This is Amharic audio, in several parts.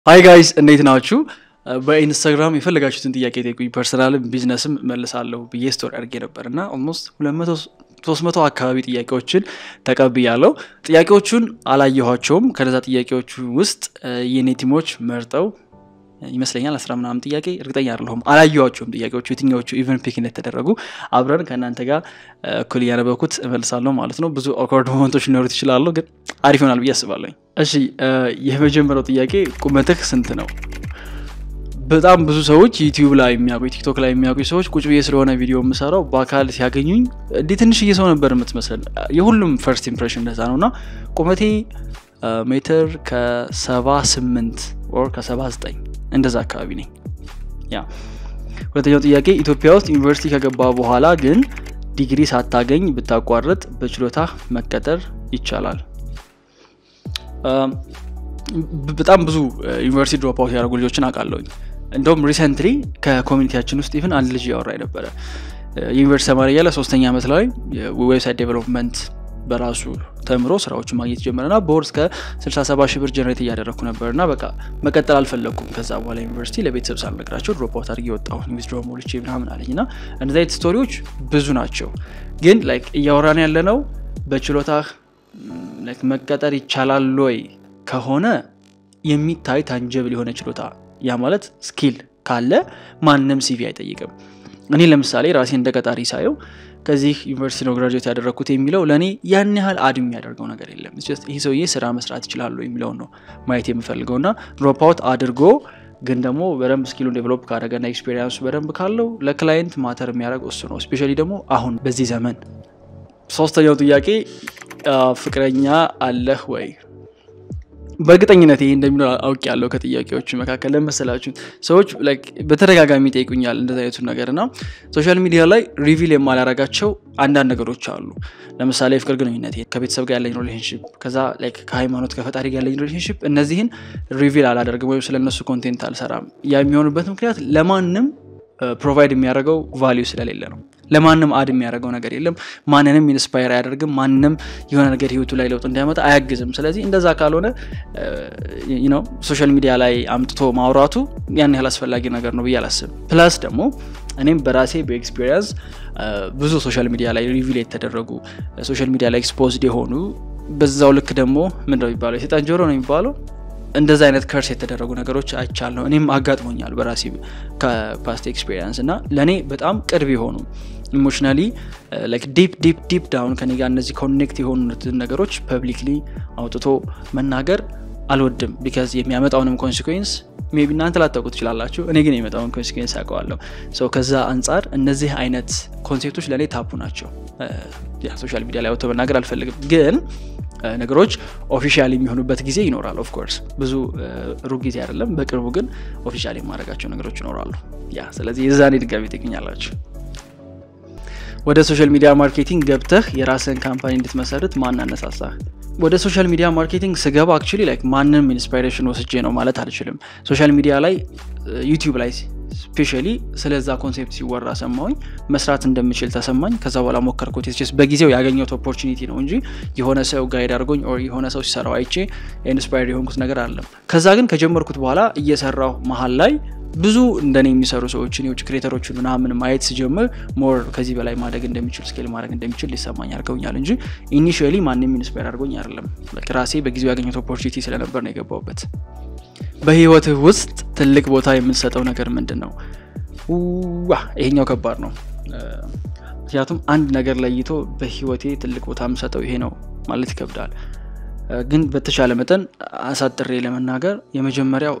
Hi guys እንዴት ናችሁ በኢንስታግራም የፈለጋችሁትን ጥያቄ ጠይቁኝ ፐርሰናል ቢዝነስም መልሳለሁ ብዬ ስቶሪ አድርጌ ነበርና almost 200 300 አካባቢ ጥያቄዎችን ተቀብያለሁ ጥያቄዎቹን አላየኋቸውም ከነዛ ጥያቄዎቹ ውስጥ የኔ ቲሞች መርጠው ይመስለኛል 10 ምናምን ጥያቄ እርግጠኛ አይደለሁም አላየኋቸውም ጥያቄዎቹ የትኛዎቹ ኢቨን ፒክ እንደተደረጉ አብረን ከናንተ ጋር እኩል ያነበኩት መልሳለሁ ማለት ነው ብዙ awkward ሞመንቶች ሊኖሩት ይችላሉ ግን አሪፍ ይሆናል ብዬ አስባለሁ እሺ የመጀመሪያው ጥያቄ ቁመትህ ስንት ነው በጣም ብዙ ሰዎች ዩቲዩብ ላይ የሚያውቁ ቲክቶክ ላይ የሚያውቁ ሰዎች ቁጭ ብዬ ስለሆነ ቪዲዮ መስራው በአካል ሲያገኙኝ እንዴ ትንሽ እየሰው ነበር የምትመስል የሁሉም ፈርስት ኢምፕሬሽን እንደዛ ነውና ቁመቴ ሜትር ከ78 or ከ79 እንደዛ አካባቢ ነኝ ያ ሁለተኛው ጥያቄ ኢትዮጵያ ውስጥ ዩኒቨርሲቲ ከገባ በኋላ ግን ዲግሪ ሳታገኝ ብታቋርጥ በችሎታ መቀጠር ይቻላል በጣም ብዙ ዩኒቨርሲቲ ድሮፕ አውት ያደረጉ ልጆችን አውቃለሁኝ እንደውም ሪሰንትሊ ከኮሚኒቲያችን ውስጥ ኢቭን አንድ ልጅ ያወራይ ነበር ዩኒቨርሲቲ ተማሪ ያለ 3ኛ ዓመት ላይ ዌብሳይት ዴቨሎፕመንት በራሱ ተምሮ ስራዎችን ማግኘት ጀመረና በወር እስከ 67 ሺህ ብር ጀነሬት ያደረኩ ነበርና በቃ መቀጠል አልፈለኩም ከዛ በኋላ ዩኒቨርሲቲ ለቤተሰብ ሳልነግራቸው ድሮፕ አውት አድርጌ ወጣሁ ዊዝድሮ ሞልቼ ምናምን አለኝና እንደዛ አይነት ስቶሪዎች ብዙ ናቸው ግን ላይክ እያወራን ያለነው በችሎታህ ላይክ መቀጠር ይቻላል ወይ ከሆነ የሚታይ ታንጀብል የሆነ ችሎታ ያ ማለት ስኪል ካለ ማንንም ሲቪ አይጠይቅም እኔ ለምሳሌ ራሴ እንደቀጣሪ ሳየው ከዚህ ዩኒቨርሲቲ ነው ግራጁዌት ያደረኩት የሚለው ለኔ ያን ያህል አድም ያደርገው ነገር የለም it's just ይሄ ሰውዬ ስራ መስራት ይችላል የሚለው ነው ማየት የምፈልገውና ድሮፕ አውት አድርጎ ግን ደግሞ በደንብ ስኪሉን ዴቨሎፕ ካደረገና ኤክስፒሪየንስ በደንብ ካለው ለክላይንት ማተር የሚያደርገው እሱ ነው ስፔሻሊ ደግሞ አሁን በዚህ ዘመን ሶስተኛው ጥያቄ ፍቅረኛ አለህ ወይ በእርግጠኝነት ይሄ እንደሚኖር አውቅ ያለው ከጥያቄዎቹ መካከል ለምሳሌላችሁ ሰዎች ላይክ በተደጋጋሚ ጠይቁኛል እንደዛ አይነቱ ነገርና ሶሻል ሚዲያ ላይ ሪቪል የማላረጋቸው አንዳንድ ነገሮች አሉ ለምሳሌ ፍቅር ግንኙነት ከቤተሰብ ጋር ያለኝ ሪሌሽንሺፕ ከዛ ላይክ ከሃይማኖት ከፈጣሪ ጋር ያለኝ ሪሌሽንሺፕ እነዚህን ሪቪል አላደርግም ወይ ስለነሱ ኮንቴንት አልሰራም ያ የሚሆንበት ምክንያት ለማንንም ፕሮቫይድ የሚያደርገው ቫልዩ ስለሌለ ነው ለማንንም አድ የሚያደርገው ነገር የለም ማንንም ኢንስፓየር ያደርግም ማንንም የሆነ ነገር ህይወቱ ላይ ለውጥ እንዲያመጣ አያግዝም ስለዚህ እንደዛ ካልሆነ ሶሻል ሚዲያ ላይ አምጥቶ ማውራቱ ያን ያህል አስፈላጊ ነገር ነው በያላስብ ፕላስ ደግሞ እኔም በራሴ በኤክስፒሪየንስ ብዙ ሶሻል ሚዲያ ላይ ሪቪል የተደረጉ ሶሻል ሚዲያ ላይ ኤክስፖዝድ የሆኑ በዛው ልክ ደግሞ ምንድነው የሚባለው የሰይጣን ጆሮ ነው የሚባለው እንደዛ አይነት ከርስ የተደረጉ ነገሮች አይቻለሁ እኔም አጋጥሞኛል በራሴ ከፓስት ኤክስፒሪየንስ እና ለኔ በጣም ቅርብ የሆኑ ኢሞሽናሊ ላይክ ዲፕ ዳውን ከኔ ጋር እነዚህ ኮኔክት የሆኑ ነገሮች ፐብሊክሊ አውጥቶ መናገር አልወድም because የሚያመጣውንም ኮንሲኩዌንስ ሜቢ እናንተ ላታውቁት ይችላልላችሁ እኔ ግን የሚያመጣውን ኮንሲኩዌንስ አውቀዋለሁ ሶ ከዛ አንፃር እነዚህ አይነት ኮንሴፕቶች ለኔ ታፑ ናቸው ያ ሶሻል ሚዲያ ላይ አውጥቶ መናገር አልፈልግም ግን ነገሮች ኦፊሻሊ የሚሆኑበት ጊዜ ይኖራል ኦፍ ኮርስ ብዙ ሩቅ ጊዜ አይደለም በቅርቡ ግን ኦፊሻሊ ማድረጋቸው ነገሮች ይኖራሉ ያ ስለዚህ የዛኔ ድጋሚ ትገኛላችሁ ወደ ሶሻል ሚዲያ ማርኬቲንግ ገብተህ የራስን ካምፓኒ እንድትመሰርት ማን አነሳሳህ ወደ ሶሻል ሚዲያ ማርኬቲንግ ስገባ actually like ማንንም ኢንስፓይሬሽን ወስጄ ነው ማለት አልችልም ሶሻል ሚዲያ ላይ ዩቲዩብ ላይ ስፔሻሊ ስለዛ ኮንሴፕት ሲወራ ሰማሁኝ መስራት እንደምችል ተሰማኝ ከዛ በኋላ ሞከርኩት it's በጊዜው ያገኘሁት ኦፖርቹኒቲ ነው እንጂ የሆነ ሰው ጋይድ አድርጎኝ or የሆነ ሰው ሲሰራው አይቼ ኢንስፓየር የሆንኩት ነገር አይደለም ከዛ ግን ከጀመርኩት በኋላ እየሰራው መሃል ላይ ብዙ እንደኔ የሚሰሩ ሰዎችን የውጭ ክሬተሮችን ምናምን ማየት ሲጀምር ሞር ከዚህ በላይ ማደግ እንደሚችል ስኬል ማድረግ እንደሚችል ሊሰማኝ አድርገውኛል እንጂ ኢኒሺያሊ ማንንም ኢንስፓየር አድርጎኝ አይደለም ለራሴ በጊዜው ያገኘሁት ኦፖርቹኒቲ ስለነበር ነው የገባውበት በህይወትህ ውስጥ ትልቅ ቦታ የምንሰጠው ነገር ምንድነው ይሄኛው ከባድ ነው ምክንያቱም አንድ ነገር ለይቶ በህይወቴ ትልቅ ቦታ የምሰጠው ይሄ ነው ማለት ይከብዳል ግን በተሻለ መጠን አሳጥሬ ለመናገር የመጀመሪያው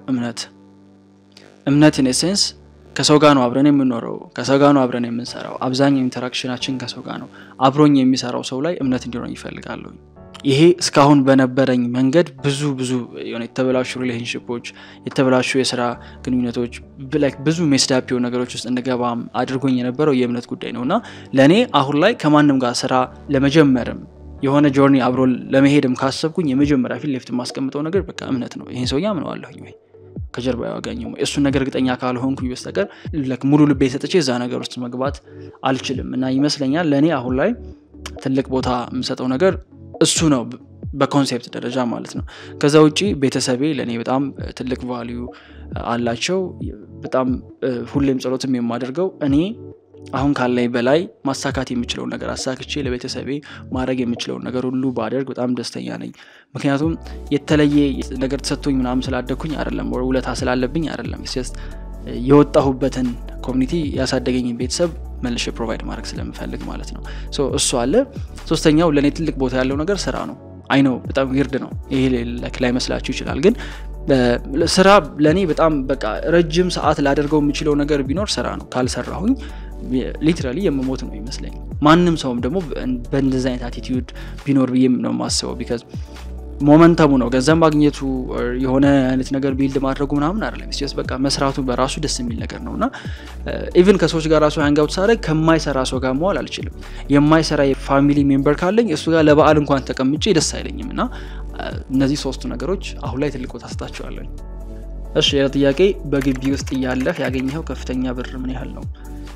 እምነት in essence ከሰው ጋር ነው አብረን የምንኖረው ከሰው ጋር ነው አብረን የምንሰራው አብዛኛው ኢንተራክሽናችን ከሰው ጋር ነው አብሮኝ የሚሰራው ሰው ላይ እምነት እንዲኖረኝ ይፈልጋለሁ ይሄ እስካሁን በነበረኝ መንገድ ብዙ የሆነ የተበላሹ ሪሌሽንሺፖች የተበላሹ የሥራ ግንኙነቶች ላይክ ብዙ ሜስዳፕ የሆኑ ነገሮች ውስጥ እንደገባም አድርጎኝ የነበረው የእምነት ጉዳይ ነውና ለኔ አሁን ላይ ከማንንም ጋር ስራ ለመጀመርም የሆነ ጆርኒ አብሮ ለመሄድም ካሰብኩኝ የመጀመሪያ ፊት ለፊት ማስቀምጠው ነገር በቃ እምነት ነው ይሄን ሰው ያምነዋለሁኝ ወይ ከጀርባ ያጋኘው እሱ ነገር ግጠኛ ካልሆንኩኝ በስተቀር ለክ ሙሉ ልቤ ሰጥቼ እዛ ነገር ውስጥ መግባት አልችልም እና ይመስለኛል ለኔ አሁን ላይ ትልቅ ቦታ የምሰጠው ነገር እሱ ነው በኮንሴፕት ደረጃ ማለት ነው ከዛ ውጪ ቤተሰቤ ለኔ በጣም ትልቅ ቫልዩ አላቸው በጣም ሁሌም ጸሎትም የማደርገው እኔ አሁን ካለኝ በላይ ማሳካት የምችለው ነገር አሳክቼ ለቤተሰቤ ማድረግ የምችለው ነገር ሁሉ ባደርግ በጣም ደስተኛ ነኝ ምክንያቱም የተለየ ነገር ተሰጥቶኝ ምናምን ስላደኩኝ አይደለም ወይ ውለታ ስላለብኝ አይደለም just የወጣሁበትን ኮሚኒቲ ያሳደገኝ ቤተሰብ መልሼ ፕሮቫይድ ማድረግ ስለምፈልግ ማለት ነው ሶ እሱ አለ ሶስተኛው ለኔ ትልቅ ቦታ ያለው ነገር ስራ ነው አይ ነው በጣም weird ነው ይሄ ላይ መስላችሁ ይችላል ግን ስራ ለኔ በጣም በቃ ረጅም ሰዓት ላደርገው የምችለው ነገር ቢኖር ስራ ነው ካልሰራሁኝ ሊትራሊ የምሞት ነው ይመስለኝ ማንንም ሰውም ደግሞ በእንደዛ አይነት አቲቲዩድ ቢኖር ብዬም ነው ማስበው because ሞመንተሙ ነው ገንዘብ ማግኘቱ የሆነ አይነት ነገር ቢልድ ማድረጉ ምናምን አይደለም just በቃ መስራቱ በራሱ ደስ የሚል ነገር ነውና ኢቭን ከሰዎች ጋር ራሱ ሃንግ አውት ሳደርግ ከማይሰራ ሰው ጋር መዋል አልችልም የማይሰራ የፋሚሊ ሜምበር ካለኝ እሱ ጋር ለበዓል እንኳን ተቀምጬ ደስ አይለኝምና እነዚህ ሶስቱ ነገሮች አሁን ላይ ትልቅ ቦታ አስተታቸዋለሁ እሺ የጥያቄ በግቢ ውስጥ ያለህ ያገኘው ከፍተኛ ብር ምን ያህል ነው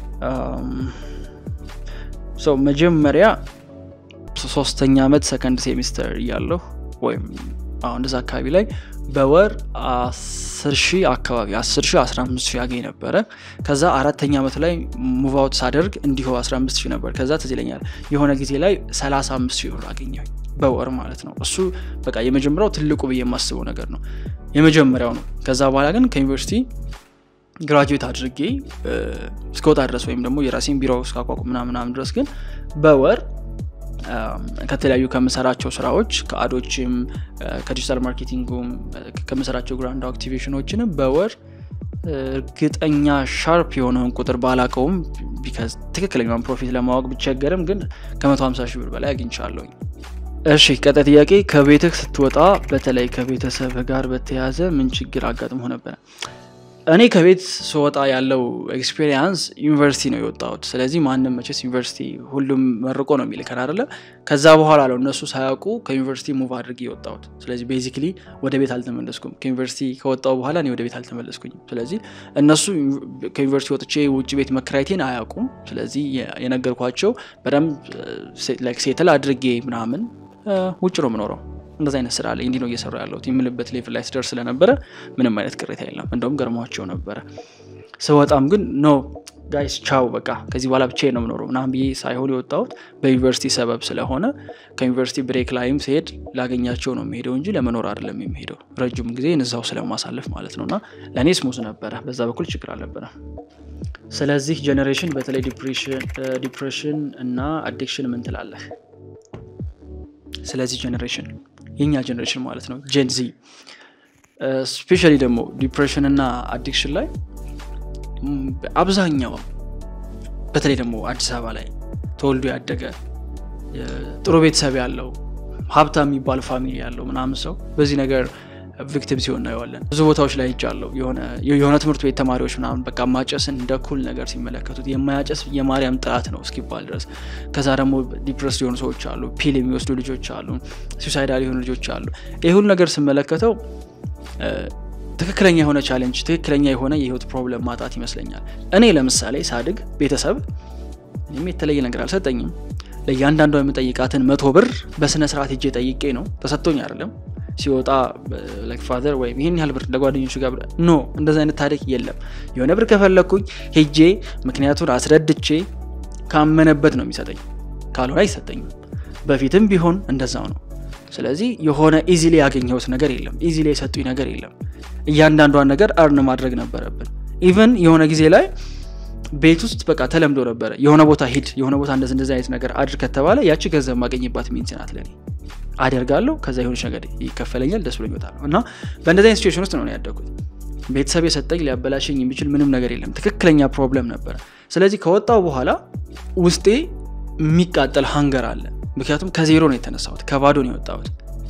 ሶ መጀመሪያ 3ኛ አመት ሰከንድ ሴሚስተር ያለው ወይም አሁን እንደዛ አካባቢ ላይ በወር 10,000 አካባቢ 10,000 15,000 ያገኝ ነበር ከዛ 4ኛ አመት ላይ ሙቭ አውት ሳደርግ እንዲሁ 15,000 ነበር ከዛ ተዝለኛል የሆነ ጊዜ ላይ 35,000 ብር አገኘው በወር ማለት ነው እሱ በቃ የመጀመሪያው ትልቁ ብዬ የማስበው ነገር ነው የመጀመሪያው ነው ከዛ በኋላ ግን ከዩኒቨርሲቲ ግራጁዌት አድርጌ እስከወጣ ድረስ ወይም ደግሞ የራሴን ቢሮ እስካቋቁም ምናምን ድረስ ግን በወር ከተለያዩ ከመሰራቸው ስራዎች ከአዶችም ከዲጂታል ማርኬቲንግም ከመሰራቸው ግራንድ አክቲቬሽኖችንም በወር ግጠኛ ሻርፕ የሆነውን ቁጥር ባላቀውም because ትክክለኛውን ፕሮፊት ለማወቅ ብቻገርም ግን ከ150,000 ብር በላይ አግኝቻለሁ እሺ ቀጣይ ጥያቄ ከቤትህ ስትወጣ በተለይ ከቤተሰብ ጋር በተያያዘ ምን ችግር አጋጥሞ ነበር እኔ ከቤት ስወጣ ያለው ኤክስፒሪየንስ ዩኒቨርሲቲ ነው የወጣሁት ስለዚህ ማንንም መቼስ ዩኒቨርሲቲ ሁሉም መርቆ ነው የሚልከን አይደለ ከዛ በኋላ ነው እነሱ ሳያውቁ ከዩኒቨርሲቲ ሙቭ አድርጌ የወጣሁት ስለዚህ ቤዚክሊ ወደ ቤት አልተመለስኩም ከዩኒቨርሲቲ ከወጣው በኋላ ነው ወደ ቤት አልተመለስኩኝ ስለዚህ እነሱ ከዩኒቨርሲቲ ወጥቼ ውጭ ቤት መከራየቴን አያውቁም ስለዚህ የነገርኳቸው በደም ላይክ ሴትል አድርጌ ምናምን ውጭ ነው የምኖረው እንደዛ አይነት ስራ ላይ እንዲ ነው እየሰራው ያለው የምልበት ሌቭል ላይ ስደርስ ስለነበረ ምንም አይነት ቅሬታ የለም እንደውም ገርማቸው ነበር ሰውጣም ግን ኖ ጋይስ ቻው በቃ ከዚህ በኋላ ብቻ ነው የምኖረው ምናምን ብዬ ሳይሆን የወጣሁት በዩኒቨርሲቲ ሰበብ ስለሆነ ከዩኒቨርሲቲ ብሬክ ላይም ሲሄድ ላገኛቸው ነው የሚሄደው እንጂ ለመኖር አይደለም የሚሄደው ረጅም ጊዜ እዛው ስለማሳለፍ ማለት ነውና ለኔ ስሙዝ ነበር በዛ በኩል ችግር አልነበረ ስለዚህ ጄነሬሽን በተለይ ዲፕሬሽን እና አዲክሽን ምን ትላለህ ስለዚህ ጄነሬሽን የኛ ጄነሬሽን ማለት ነው ጄን ዚ ስፔሻሊ ደግሞ ዲፕሬሽን እና አዲክሽን ላይ አብዛኛው በተለይ ደግሞ አዲስ አበባ ላይ ተወልዶ ያደገ ጥሩ ቤተሰብ ያለው ሀብታም የሚባል ፋሚሊ ያለው ምናምን ሰው በዚህ ነገር ቪክቲም ሲሆን ነው ያለን ብዙ ቦታዎች ላይ ይጫለው የሆነ ትምህርት ቤት ተማሪዎች ምናምን በቃ ማጨስን እንደ ኩል ነገር ሲመለከቱት የማያጨስ የማርያም ጥራት ነው እስኪባል ድረስ ከዛ ደግሞ ዲፕረስ የሆኑ ሰዎች አሉ ፒል የሚወስዱ ልጆች አሉ ሱሳይዳል የሆኑ ልጆች አሉ ይሄ ሁሉ ነገር ሲመለከተው ትክክለኛ የሆነ ቻሌንጅ ትክክለኛ የሆነ የህይወት ፕሮብለም ማጣት ይመስለኛል እኔ ለምሳሌ ሳድግ ቤተሰብ የተለየ ነገር አልሰጠኝም ለያንዳንዱ የምጠይቃትን 100 ብር በስነ ስርዓት ሄጄ ጠይቄ ነው ተሰጥቶኝ አይደለም ሲወጣ ላይክ ፋዘር ወይ ይሄን ያህል ብር ለጓደኞቹ ጋር ኖ እንደዛ አይነት ታሪክ የለም የሆነ ብር ከፈለኩኝ ሄጄ ምክንያቱን አስረድቼ ካመነበት ነው የሚሰጠኝ ካልሆነ አይሰጠኝም በፊትም ቢሆን እንደዛው ነው ስለዚህ የሆነ ኢዚሊ ያገኘሁት ነገር የለም ኢዚሊ የሰጡኝ ነገር የለም እያንዳንዷን ነገር አርን ማድረግ ነበረብን ኢቭን የሆነ ጊዜ ላይ ቤት ውስጥ በቃ ተለምዶ ነበር የሆነ ቦታ ሄድ የሆነ ቦታ እንደዛ አይነት ነገር አድርግ ከተባለ ያቺ ገንዘብ ማግኘባት ሚንስ ናት ለኔ አደርጋለሁ ከዛ ይሁን ሸገድ ይከፈለኛል ደስ ብሎኝ ወጣለሁ እና በእንደዛ አይነት ሲቹዌሽን ውስጥ ነው ያደግኩት ቤተሰብ የሰጠኝ ሊያበላሽኝ የሚችል ምንም ነገር የለም ትክክለኛ ፕሮብለም ነበር ስለዚህ ከወጣው በኋላ ውስጤ የሚቃጠል ሃንገር አለ ምክንያቱም ከዜሮ ነው የተነሳሁት ከባዶ ነው የወጣሁት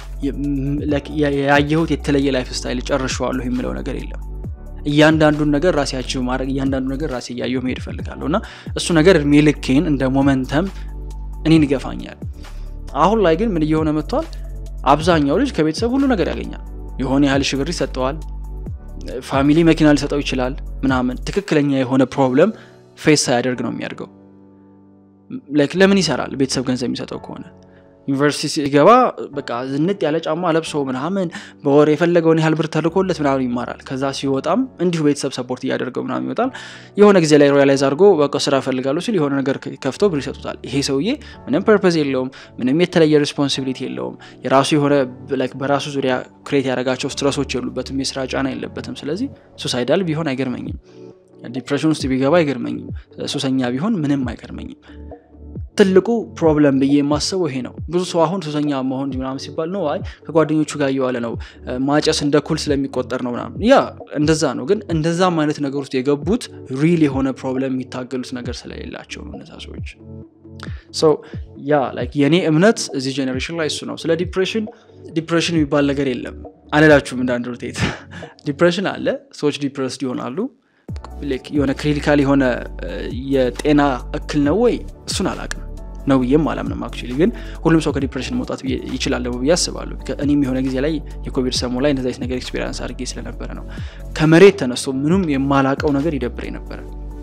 ያየሁት የተለየ ላይፍ ስታይል ጨርሻለሁ የሚለው ነገር የለም እያንዳንዱን ነገር ራሴያቸው ማድረግ እያንዳንዱን ነገር ራሴ ያየው መሄድ ፈልጋለሁና እሱ ነገር ሚልኬን እንደ ሞመንተም እኔን ይገፋኛል አሁን ላይ ግን ምን እየሆነ መጥቷል አብዛኛው ልጅ ከቤተሰብ ሁሉ ነገር ያገኛል የሆነ ያህል ሽብር ይሰጠዋል ፋሚሊ መኪና ሊሰጠው ይችላል ምናምን ትክክለኛ የሆነ ፕሮብለም ፌስ ሳያደርግ ነው የሚያደርገው ላይክ ለምን ይሰራል ቤተሰብ ገንዘብ የሚሰጠው ከሆነ ዩኒቨርሲቲ ሲገባ በቃ ዝንጥ ያለ ጫማ ለብሶ ምናምን በወር የፈለገውን ያህል ብር ተልኮለት ምናምን ይማራል ከዛ ሲወጣም እንዲሁ ቤተሰብ ሰፖርት ያደርገው ምናምን ይወጣል የሆነ ጊዜ ላይ ሪያላይዝ አድርጎ በቃ ስራ ፈልጋለሁ ሲል የሆነ ነገር ከፍቶ ብር ይሰጡታል ይሄ ሰውዬ ምንም ፐርፐዝ የለውም ምንም የተለየ ሪስፖንሲቢሊቲ የለውም የራሱ የሆነ ላይክ በራሱ ዙሪያ ክሬት ያደረጋቸው ስትረሶች የሉበትም የስራ ጫና የለበትም ስለዚህ ሱሳይዳል ቢሆን አይገርመኝም ዲፕሬሽን ውስጥ ቢገባ አይገርመኝም ሱሰኛ ቢሆን ምንም አይገርመኝም ትልቁ ፕሮብለም ብዬ የማስበው ይሄ ነው ብዙ ሰው አሁን ሱሰኛ መሆን ምናምን ሲባል ነው አይ ከጓደኞቹ ጋር እየዋለ ነው ማጨስ እንደ ኩል ስለሚቆጠር ነው ምናምን ያ እንደዛ ነው ግን እንደዛ ማለት ነገር ውስጥ የገቡት ሪል የሆነ ፕሮብለም የሚታገሉት ነገር ስለሌላቸው ነው እነዛ ሰዎች so ያ ላይክ የኔ እምነት እዚህ ጄነሬሽን ላይ እሱ ነው ስለ ዲፕሬሽን የሚባል ነገር የለም አላላችሁም እንዳንድሩቴት ዲፕሬሽን አለ ሰዎች ዲፕረስድ ይሆናሉ ላይክ የሆነ ክሊኒካሊ የሆነ የጤና እክል ነው ወይ እሱን አላውቅም ነው ብዬም አላምንም አክቹሊ ግን ሁሉም ሰው ከዲፕሬሽን መውጣት ይችላል ነው ብዬ አስባለሁ እኔም የሆነ ጊዜ ላይ የኮቪድ ሰሞን ላይ እንደዛ አይነት ነገር ኤክስፒሪየንስ አድርጌ ስለነበረ ነው ከመሬት ተነስቶ ምንም የማላቀው ነገር ይደብረኝ ነበር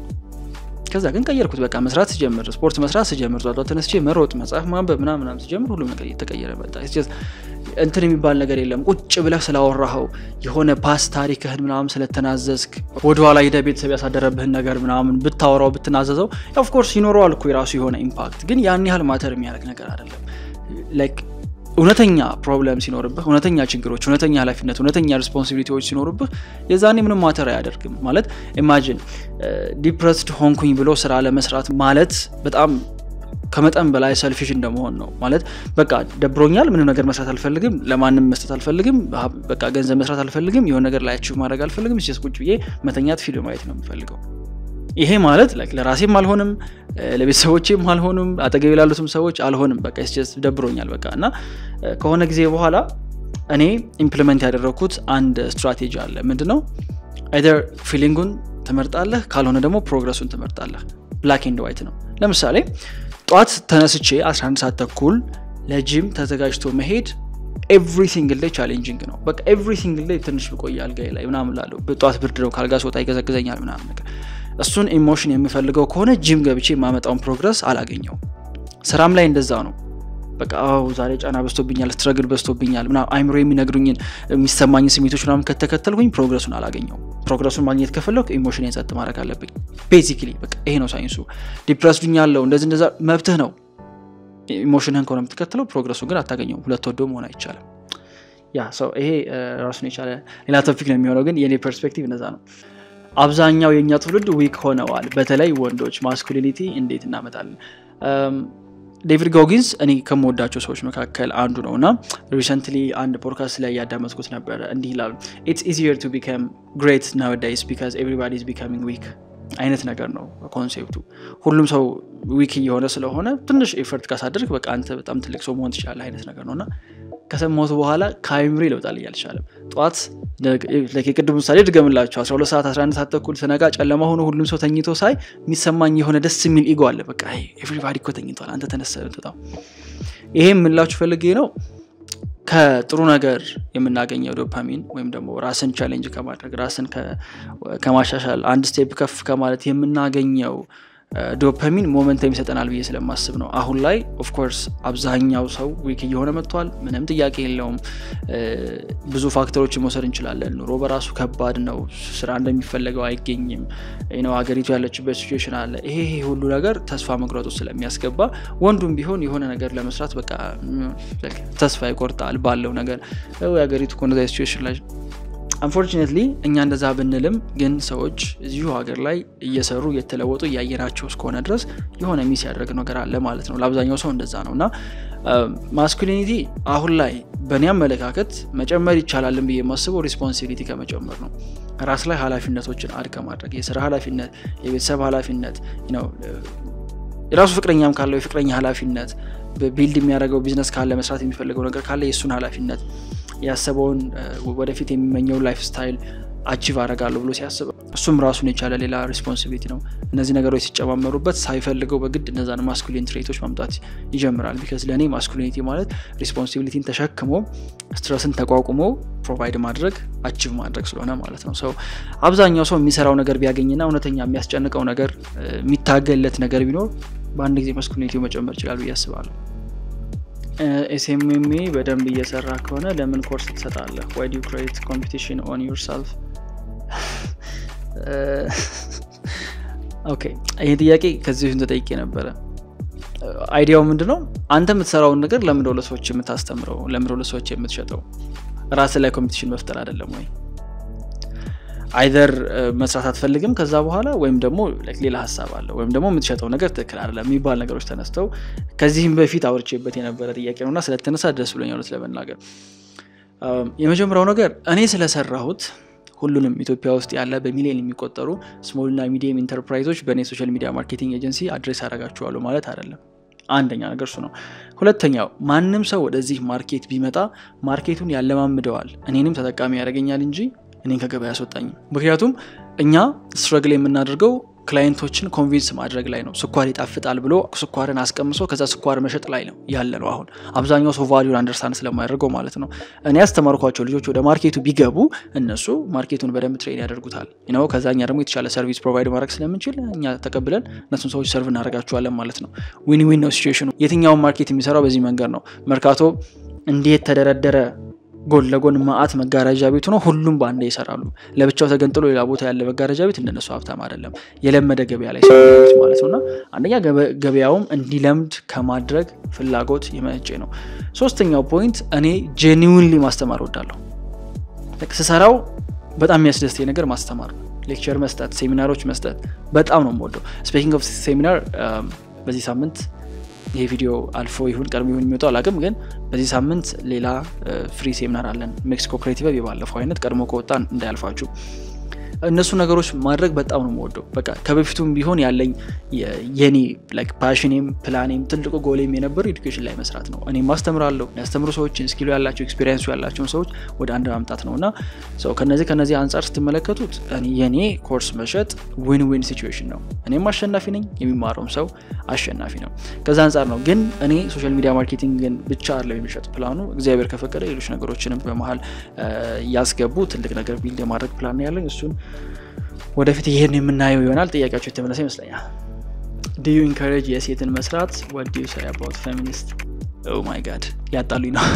ከዛ ግን ቀየርኩት በቃ መስራት ሲጀምር ስፖርት መስራት ሲጀምር ዟቷ ተነስቼ መሮጥ መጻፍ ማንበብ ምናምን ሲጀምር ሁሉም ነገር እየተቀየረ መጣ እንትን የሚባል ነገር የለም ቁጭ ብለህ ስላወራኸው የሆነ ፓስ ታሪክህን ምናምን ስለተናዘዝክ ወደኋላ ሄደ ቤተሰብ ያሳደረብህን ነገር ምናምን ብታወራው ብትናዘዘው ኦፍ ኮርስ ይኖረዋል እኮ የራሱ የሆነ ኢምፓክት ግን ያን ያህል ማተር የሚያደርግ ነገር አይደለም ላይክ እውነተኛ ፕሮብለም ሲኖርብህ እውነተኛ ችግሮች እውነተኛ ኃላፊነት እውነተኛ ሪስፖንሲቢሊቲዎች ሲኖርብህ የዛኔ ምንም ማተር አያደርግም ማለት ኢማጂን ዲፕረስድ ሆንኩኝ ብሎ ስራ ለመስራት ማለት በጣም ከመጠን በላይ ሰልፊሽ እንደመሆን ነው ማለት በቃ ደብሮኛል ምንም ነገር መስራት አልፈልግም ለማንም መስጠት አልፈልግም በቃ ገንዘብ መስራት አልፈልግም የሆነ ነገር ላይ አቺቭ ማድረግ አልፈልግም እሺ ቁጭ ብዬ መተኛት ፊልም ማየት ነው የምፈልገው ይሄ ማለት ለራሴም አልሆንም ለቤተሰቦቼም አልሆንም አጠገቤ ላሉትም ሰዎች አልሆንም በቃ እሺ ደብሮኛል በቃ እና ከሆነ ጊዜ በኋላ እኔ ኢምፕሊመንት ያደረኩት አንድ ስትራቴጂ አለ ምንድነው either ፊሊንጉን ተመርጣለህ ካልሆነ ደግሞ ፕሮግረሱን ተመርጣለህ ብላክ ኤንድ ዋይት ነው ለምሳሌ ጧት ተነስቼ 11 ሰዓት ተኩል ለጂም ተዘጋጅቶ መሄድ every single day challenging ነው በቃ every single day ትንሽ ብቆይ አልጋዬ ላይ ምናምን ላለው ጧት ብርድ ነው ካልጋ ስወጣ ይገዘግዘኛል ምናምን ነገር እሱን ኢሞሽን የሚፈልገው ከሆነ ጂም ገብቼ ማመጣውን ፕሮግረስ አላገኘው ስራም ላይ እንደዛ ነው በቃ ዛሬ ጫና በስቶብኛል ስትራግል በስቶብኛል ምናምን አይምሮ የሚነግሩኝን የሚሰማኝ ስሜቶች ምናምን ከተከተልኩኝ ፕሮግረሱን አላገኘው ፕሮግረሱን ማግኘት ከፈለኩ ኢሞሽኔን ጸጥ ማድረግ አለብኝ ቤዚክሊ በቃ ይሄ ነው ሳይንሱ ዲፕረስድ ሆኛለሁ እንደዛ መብትህ ነው ኢሞሽንህን ኮንም ተከተለው ፕሮግረሱን ግን አታገኘው ሁለት ወዶ መሆን አይቻልም ያ ሶ ይሄ ራሱን ይቻለ ሌላ ቶፒክ ነው የሚሆነው ግን የኔ ፐርስፔክቲቭ እንደዛ ነው አብዛኛው የኛ ትውልድ ዊክ ሆነዋል በተለይ ወንዶች ማስኩሊኒቲ እንዴት እናመጣለን ዴቪድ ጎጊንስ እኔ ከመወዳቸው ሰዎች መካከል አንዱ ነውና ሪሰንትሊ አንድ ፖድካስት ላይ ያዳመጥኩት ነበር እንዲህ ይላል it's easier to become great nowadays because everybody is becoming weak አይነት ነገር ነው ኮንሴፕቱ ሁሉም ሰው ዊክ እየሆነ ስለሆነ ትንሽ ኤፈርት ካሳደርክ በቃ አንተ በጣም ትልቅ ሰው መሆን ትችላለህ አይነት ነገር ነውና ከሰሞቱ በኋላ ካይምሪ ለውጣል ያልቻለም ጧት ለከቅድም ምሳሌ ድገምላችሁ 12 ሰዓት 11 ሰዓት ተኩል ሰነጋ ጨለማ ሆኖ ሁሉም ሰው ተኝቶ ሳይ የሚሰማኝ የሆነ ደስ የሚል ኢጎ አለ በቃ ኤቭሪባዲ እኮ ተኝቷል አንተ ተነስተህ ተጣው ይሄም ምንላችሁ ፈልጌ ነው ከጥሩ ነገር የምናገኘው ዶፓሚን ወይም ደግሞ ራስን ቻሌንጅ ከማድረግ ራስን ከማሻሻል አንድ ስቴፕ ከፍ ከማለት የምናገኘው ዶፓሚን ሞመንተም ይሰጠናል ብዬ ስለማስብ ነው አሁን ላይ ኦፍ ኮርስ አብዛኛው ሰው ዊክ እየሆነ መጥቷል ምንም ጥያቄ የለውም ብዙ ፋክተሮች መውሰድ እንችላለን ኑሮ በራሱ ከባድ ነው ስራ እንደሚፈልገው አይገኝም ሀገሪቱ ያለችበት ሲቹዌሽን አለ ይሄ ሁሉ ነገር ተስፋ መቁረጥ ውስጥ ስለሚያስገባ ወንዱም ቢሆን የሆነ ነገር ለመስራት በቃ ተስፋ ይቆርጣል ባለው ነገር ሀገሪቱ ኮንዛ ሲቹዌሽን ላይ unfortunately እኛ እንደዛ ብንልም ግን ሰዎች እዚሁ ሀገር ላይ እየሰሩ እየተለወጡ ያየናቸው እስከሆነ ድረስ የሆነ ሚስ ያደርግ ነገር አለ ማለት ነው ለአብዛኛው ሰው እንደዛ ነውና ማስኩሊኒቲ አሁን ላይ በእኔ አመለካከት መጨመር ይቻላልን ብዬ የማስበው ሪስፖንሲቢሊቲ ከመጨመር ነው ራስ ላይ ኃላፊነቶችን አድርገ ማድረግ የሥራ ኃላፊነት የቤተሰብ ኃላፊነት የራሱ ፍቅረኛም ካለው የፍቅረኛ ኃላፊነት በቢልድ የሚያደርገው ቢዝነስ ካለ መስራት የሚፈልገው ነገር ካለ የሱን ኃላፊነት ያሰበውን ወደፊት የሚመኘው ላይፍ ስታይል አቺቭ አደርጋለሁ ብሎ ሲያስብ እሱም ራሱን የቻለ ሌላ ሪስፖንሲቢሊቲ ነው እነዚህ ነገሮች ሲጨማመሩበት ሳይፈልገው በግድ እነዛን ማስኩሊን ትሬቶች ማምጣት ይጀምራል because ለኔ ማስኩሊኒቲ ማለት ሪስፖንሲቢሊቲን ተሸክሞ ስትረስን ተቋቁሞ ፕሮቫይድ ማድረግ አቺቭ ማድረግ ስለሆነ ማለት ነው ሰው አብዛኛው ሰው የሚሰራው ነገር ቢያገኝና እውነተኛ የሚያስጨንቀው ነገር የሚታገለት ነገር ቢኖር በአንድ ጊዜ ማስኩሊኒቲው መጨመር ይችላል ብዬ አስባለሁ ኤስኤምኤም በደንብ እየሰራ ከሆነ ለምን ኮርስ ትሰጣለህ? why do you create competition on yourself? ኦኬ ይሄ ጥያቄ ከዚህ በፊት ተጠይቄ ነበር። አይዲያው ምንድነው? አንተ የምትሰራውን ነገር ለምን ለሰዎች የምታስተምረው? ለምን ለሰዎች የምትሸጠው? ራስ ላይ ኮምፒቲሽን መፍጠር አይደለም ወይ? አይደር መስራት አትፈልግም ከዛ በኋላ ወይም ደግሞ ሌላ ሐሳብ አለ ወይም ደግሞ የምትሸጠው ነገር ትክክል አይደለም የሚባል ነገሮች ተነስተው ከዚህም በፊት አውርቼበት የነበረ ጥያቄ ነውና ስለተነሳ ደስ ብሎኛል ስለመናገር። የመጀመሪያው ነገር እኔ ስለሰራሁት ሁሉንም ኢትዮጵያ ውስጥ ያለ በሚሊዮን የሚቆጠሩ ስሞል እና ሚዲየም ኢንተርፕራይዞች በኔ ሶሻል ሚዲያ ማርኬቲንግ ኤጀንሲ አድሬስ አደርጋቸዋለሁ ማለት አይደለም። አንደኛ ነገር እሱ ነው። ሁለተኛው ማንንም ሰው ወደዚህ ማርኬት ቢመጣ ማርኬቱን ያለማምደዋል እኔንም ተጠቃሚ ያደርገኛል እንጂ እኔን ከገበያ ያስወጣኝ። ምክንያቱም እኛ ስትራግል የምናደርገው ክላይንቶችን ኮንቪንስ ማድረግ ላይ ነው። ስኳር ይጣፍጣል ብሎ ስኳርን አስቀምሶ ከዛ ስኳር መሸጥ ላይ ነው ያለነው። አሁን አብዛኛው ሰው ቫልዩን አንደርስታንድ ስለማያደርገው ማለት ነው። እኔ ያስተማርኳቸው ልጆች ወደ ማርኬቱ ቢገቡ እነሱ ማርኬቱን በደንብ ትሬን ያደርጉታል ነው። ከዛኛ ደግሞ የተሻለ ሰርቪስ ፕሮቫይድ ማድረግ ስለምንችል እኛ ተቀብለን እነሱን ሰዎች ሰርቭ እናደርጋቸዋለን ማለት ነው። ዊን ዊን ነው ሲቹዌሽኑ። የትኛው ማርኬት የሚሰራው በዚህ መንገድ ነው። መርካቶ እንዴት ተደረደረ ጎን ለጎን ማአት መጋረጃ ቤት ነው ሁሉም ባንዴ ይሰራሉ። ለብቻው ተገንጥሎ ሌላ ቦታ ያለ መጋረጃ ቤት እንደነሱ ሀብታም አይደለም። የለመደ ገበያ ላይ ሰዎች ማለት ነውና አንደኛ ገበያውም እንዲለምድ ከማድረግ ፍላጎት የመነጨ ነው። ሶስተኛው ፖይንት እኔ ጄኒዩንሊ ማስተማር ወዳለሁ። ለክሰሰራው በጣም የሚያስደስተኝ ነገር ማስተማር ነው። ሌክቸር መስጠት፣ ሴሚናሮች መስጠት በጣም ነው የምወደው። ስፒኪንግ ኦፍ ሴሚናር በዚህ ሳምንት ይሄ ቪዲዮ አልፎ ይሁን ቀርሞ ይሁን የሚወጣው አላውቅም ግን በዚህ ሳምንት ሌላ ፍሪ ሴሚናር አለን ሜክሲኮ ክሬቲቭ የባለፈው አይነት ቀድሞ ከወጣ እንዳያልፋችሁ። እነሱ ነገሮች ማድረግ በጣም ነው የምወደው። በቃ ከበፊቱም ቢሆን ያለኝ የኔ ላይክ ፓሽኔም ፕላኔም ትልቁ ጎሌም የነበረው ኤዱኬሽን ላይ መስራት ነው። እኔ ማስተምራለሁ ያስተምሩ ሰዎችን ስኪሉ ያላቸው ኤክስፒሪየንስ ያላቸው ሰዎች ወደ አንድ ማምጣት ነውና ሰው ከነዚህ አንፃር ስትመለከቱት የኔ ኮርስ መሸጥ ዊን ዊን ሲቹዌሽን ነው። እኔም አሸናፊ ነኝ የሚማረውም ሰው አሸናፊ ነው። ከዛ አንፃር ነው ግን እኔ ሶሻል ሚዲያ ማርኬቲንግን ብቻ አይደለም የሚሸጥ ፕላኑ እግዚአብሔር ከፈቀደ ሌሎች ነገሮችንም በመሃል ያስገቡ ትልቅ ነገር ቢልድ የማድረግ ፕላን ያለኝ እሱን ወደፊት ይሄን የምናየው ይሆናል። ጥያቄያችሁ የተመለሰ ይመስለኛል። Do you encourage የሴትን መስራት? What do you say about feminist? Oh my god ሊያጣሉኝ ነው።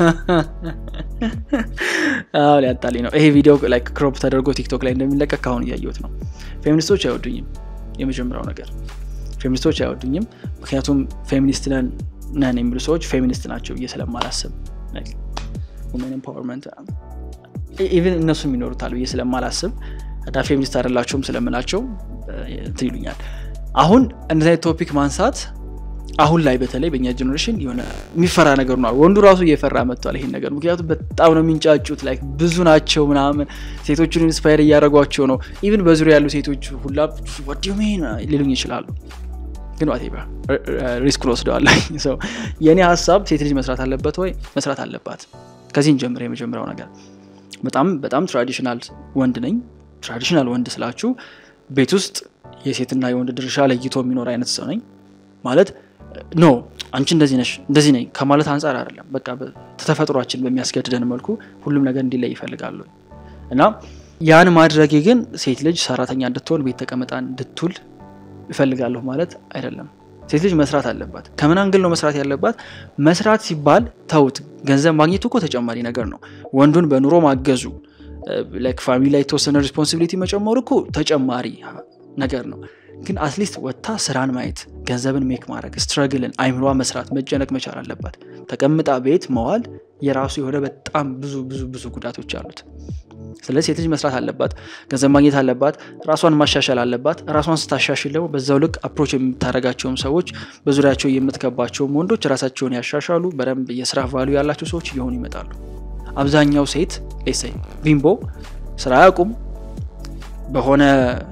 ሊያጣሉኝ ነው። ይሄ ቪዲዮ ላይክ ክሮፕ ተደርጎ ቲክቶክ ላይ እንደሚለቀቅ አሁን እያየሁት ነው። ፌሚኒስቶች አይወዱኝም። የመጀመሪያው ነገር ፌሚኒስቶች አይወዱኝም ምክንያቱም ፌሚኒስት ነን የሚሉ ሰዎች ፌሚኒስት ናቸው ስለማላስብ like women empowerment even እነሱም ይኖሩታል ስለማላስብ ዳ ፌሚኒስት አይደላችሁም ስለምላቸው ትይሉኛል። አሁን እንደዚህ ቶፒክ ማንሳት አሁን ላይ በተለይ በእኛ ጄነሬሽን የሆነ የሚፈራ ነገር ነው። ወንዱ ራሱ እየፈራ መጥቷል ይሄን ነገር ምክንያቱም በጣም ነው የሚንጫጩት ላይክ ብዙ ናቸው ምናምን ሴቶችን ኢንስፓየር እያደረጓቸው ነው። ኢቭን በዙሪያ ያሉ ሴቶች ሁላ what do you mean ሊሉኝ ይችላሉ ግን whatever ሪስክ ወስደዋል። so የኔ ሐሳብ ሴት ልጅ መስራት አለበት ወይ መስራት አለባት። ከዚህን ጀምሮ የመጀመሪያው ነገር በጣም ትራዲሽናል ወንድ ነኝ። ትራዲሽናል ወንድ ስላችሁ ቤት ውስጥ የሴትና የወንድ ድርሻ ለይቶ የሚኖር አይነት ሰው ነኝ ማለት ኖ አንቺ እንደዚህ ነሽ እንደዚህ ነኝ ከማለት አንፃር አይደለም። በቃ ተፈጥሯችን በሚያስገድደን መልኩ ሁሉም ነገር እንዲለይ ይፈልጋሉ እና ያን ማድረጌ ግን ሴት ልጅ ሰራተኛ እንድትሆን ቤት ተቀመጣ እንድትውል ይፈልጋሉ ማለት አይደለም። ሴት ልጅ መስራት አለባት። ከምን አንግል ነው መስራት ያለባት? መስራት ሲባል ተውት ገንዘብ ማግኘቱ እኮ ተጨማሪ ነገር ነው። ወንዱን በኑሮ ማገዙ like ፋሚሊ ላይ ተወሰነ ሪስፖንሲቢሊቲ መጨመሩ እኮ ተጨማሪ ነገር ነው። ግን አትሊስት ወጣ ስራን ማየት ገንዘብን ሜክ ማድረግ ስትራግልን አይምሯ መስራት መጨነቅ መቻል አለባት። ተቀምጣ ቤት መዋል የራሱ የሆነ በጣም ብዙ ጉዳቶች አሉት። ስለዚህ ሴት ልጅ መስራት አለባት፣ ገንዘብ ማግኘት አለባት፣ ራሷን ማሻሻል አለባት። ራሷን ስታሻሽል ደግሞ በዛው ልክ አፕሮች የምታረጋቸው ሰዎች በዙሪያቸው የምትከባቸው ወንዶች ራሳቸውን ያሻሻሉ በደንብ የስራ ቫልዩ ያላቸው ሰዎች ይሆኑ ይመጣሉ። አብዛኛው ሴት ለሰይ ቢምቦ ስራ ያቁም በሆነ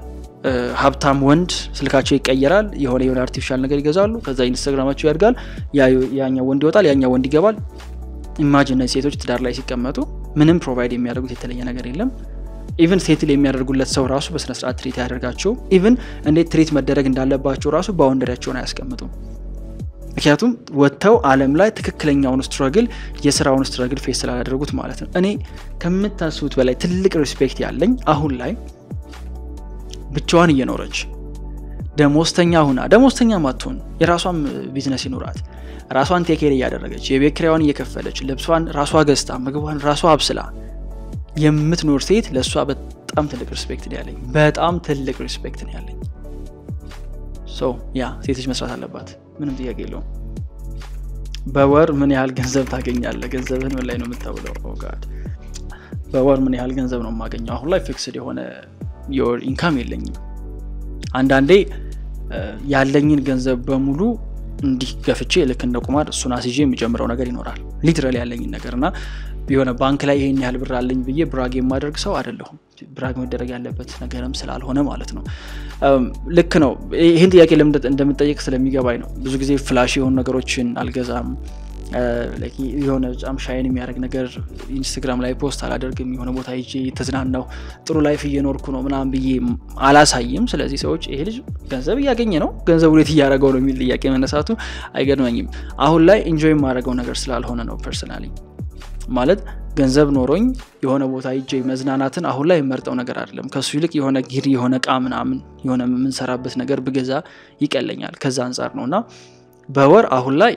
ሀብታም ወንድ ስልካቸው ይቀየራል የሆነ አርቲፊሻል ነገር ይገዛሉ ከዛ ኢንስታግራማቸው ያድጋል ያኛው ወንድ ይወጣል ያኛው ወንድ ይገባል። ኢማጂን ሴቶች ትዳር ላይ ሲቀመጡ ምንም ፕሮቫይድ የሚያደርጉት የተለየ ነገር የለም። ኢቭን ሴትል የሚያደርጉለት ሰው ራሱ በስነ ስርዓት ትሪት ያደርጋቸው ኢቭን እንዴት ትሪት መደረግ እንዳለባቸው ራሱ ባውንደሪያቸውን አያስቀምጡም። ምክንያቱም ወጥተው ዓለም ላይ ትክክለኛውን ስትራግል የስራውን ስትራግል ፌስ ስላደረጉት ማለት ነው። እኔ ከምታስቡት በላይ ትልቅ ሪስፔክት ያለኝ አሁን ላይ ብቻዋን እየኖረች ደሞዝተኛ ሁና ደሞዝተኛ ማትሆን የራሷን ቢዝነስ ይኖራት ራሷን ቴክ ኬር ያደረገች የቤት ኪራዩን እየከፈለች ልብሷን ራሷ ገዝታ ምግቧን ራሷ አብስላ የምትኖር ሴት ለሷ በጣም ትልቅ ሪስፔክት ነው ያለኝ በጣም ትልቅ ሪስፔክት ነው ያለኝ ሶ ያ ሴት ልጅ መስራት አለባት ምንም ጥያቄ የለውም በወር ምን ያህል ገንዘብ ታገኛለህ ገንዘብህን ምን ላይ ነው የምታውለው ኦ ጋድ በወር ምን ያህል ገንዘብ ነው የማገኘው አሁን ላይ ፊክስድ የሆነ your income የለኝም አንዳንዴ ያለኝን ገንዘብ በሙሉ እንዲህ ገፍቼ ልክ እንደ ቁማር እሱን አስይዤ የሚጀምረው ነገር ይኖራል ሊትራሊ ያለኝን ነገርና ቢሆነ ባንክ ላይ ይሄን ያህል ብር አለኝ ብዬ ብራግ የማደርግ ሰው አይደለሁም ብራግ መደረግ ያለበት ነገርም ስላልሆነ ማለት ነው ልክ ነው ይሄን ጥያቄ ለምን እንደምጠይቅ ስለሚገባኝ ነው ብዙ ጊዜ ፍላሽ የሆኑ ነገሮችን አልገዛም ላይክ የሆነ ጫም ሻይን የሚያደርግ ነገር ኢንስታግራም ላይ ፖስት አላደርግም የሆነ ቦታ ሄጄ ተዝናናው ጥሩ ላይፍ እየኖርኩ ነው ምናምን ብዬ አላሳይም ስለዚህ ሰዎች ይሄ ልጅ ገንዘብ ያገኘ ነው ገንዘብ ወዴት ያያረጋው ነው የሚል ጥያቄ መነሳቱ አይገርመኝም አሁን ላይ ኢንጆይ ማድረገው ነገር ስላልሆነ ነው ፐርሰናሊ ማለት ገንዘብ ኖሮኝ የሆነ ቦታ ሄጄ መዝናናትን አሁን ላይ መርጠው ነገር አይደለም ከሱ ይልቅ የሆነ ጊር የሆነ ቃ ምናምን የሆነ ምን ሰራበት ነገር ብገዛ ይቀለኛል ከዛ አንፃር ነውና በወር አሁን ላይ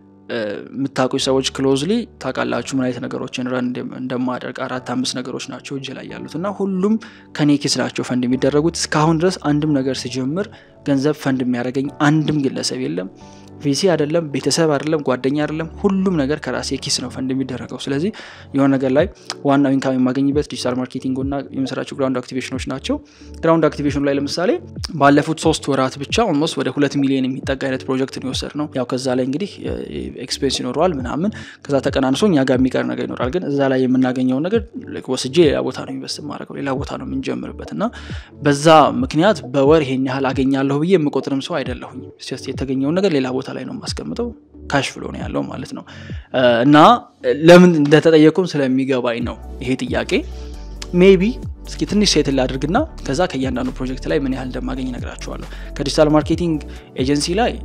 ምታቆይ ሰዎች ክሎዝሊ ታቃላችሁ ምን አይነት ነገሮችን ረን እንደማደርግ 4-5 ነገሮች ናቸው እጄ ላይ ያሉትና ሁሉም ከኔ ኪስ ናቸው ፈንድ የሚደረጉት እስካሁን ድረስ አንድም ነገር ሲጀምር ገንዘብ ፈንድ የሚያደርገኝ አንድም ግለሰብ የለም ቪሲ አይደለም ቤተሰብ አይደለም ጓደኛ አይደለም ሁሉም ነገር ከራሴ ኪስ ነው ፈንድ የሚደረገው ስለዚህ የሆነ ነገር ላይ ዋናው ኢንካም የማገኝበት ዲጂታል ማርኬቲንግ እና የምሰራቸው ግራውንድ አክቲቬሽኖች ናቸው ግራውንድ አክቲቬሽን ላይ ለምሳሌ ባለፉት 3 ወራት ብቻ ኦልሞስት ወደ 2 ሚሊዮን የሚጠጋ አይነት ፕሮጀክት ነው የወሰድነው ያው ከዛ ላይ እንግዲህ ኤክስፔንስ ይኖራል ምናምን ከዛ ተቀናንሶ እኛ ጋር የሚቀር ነገር ይኖራል ግን እዛ ላይ የምናገኘው ነገር ወስጄ ሌላ ቦታ ነው ኢንቨስት ማድረግ ሌላ ቦታ ነው የምንጀምርበትና በዛ ምክንያት በወር ይሄን ያህል አገኛለሁ ብዬ የምቆጥርም ሰው አይደለሁኝ just የተገኘው ነገር ሌላ ቦታ ላይ ነው ማስቀምጠው ካሽ ፍሎ ነው ያለው ማለት ነው እና ለምን እንደተጠየቁም ስለሚገባኝ ነው ይሄ ጥያቄ ሜቢ እስኪ ትንሽ ሴትል አድርግና ከዛ ከያንዳንዱ ፕሮጀክት ላይ ምን ያህል እንደማገኝ ነግራችኋለሁ ከዲጂታል ማርኬቲንግ ኤጀንሲ ላይ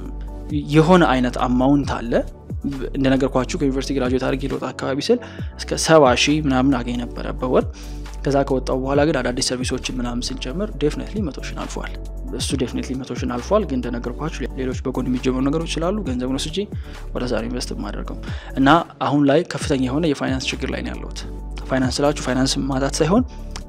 የሆነ አይነት አማውንት አለ እንደነገርኳችሁ ከዩኒቨርሲቲ ግራጁዌት አድርጌ ለወጣ አካባቢ ስል እስከ 70,000 ምናምን አገኝ ነበር በወር ከዛ ከወጣው በኋላ ግን አዳዲስ ሰርቪሶችን ምናምን ስንጀምር ዴፊኒትሊ 100,000 አልፏል እሱ ዴፊኒትሊ 100,000 አልፏል ግን እንደነገርኳችሁ ሌሎች በጎን የሚጀምሩ ነገሮች ስላሉ ገንዘብ ነው ስጂ ወደ ዛሬ ኢንቨስት ማድረግም እና አሁን ላይ ከፍተኛ የሆነ የፋይናንስ ችግር ላይ ነው ያለሁት ፋይናንስ ላችሁ ፋይናንስ ማጣት ሳይሆን